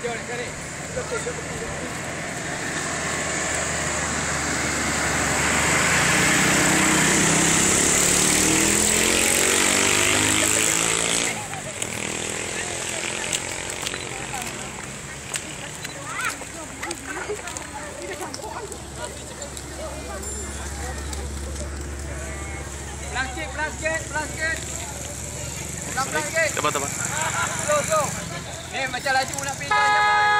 Jom sekali. Pelan sikit. Pelan-pelan sikit. Tepat. Slow. Ni macam laju nak pergi jalan.